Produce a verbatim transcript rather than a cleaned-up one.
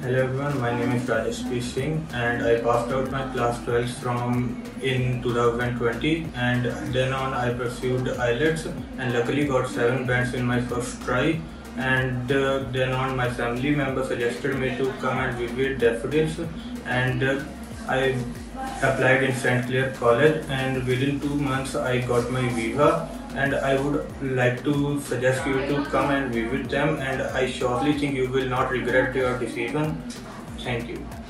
Hello everyone, my name is Singh and I passed out my class twelve from in two thousand twenty, and then on I pursued I E L T S and luckily got seven bands in my first try, and uh, then on my family member suggested me to come and visit Daffodils, and uh, I applied in Saint Clair College, and within two months I got my visa, and I would like to suggest you to come and visit them, and I surely think you will not regret your decision. Thank you.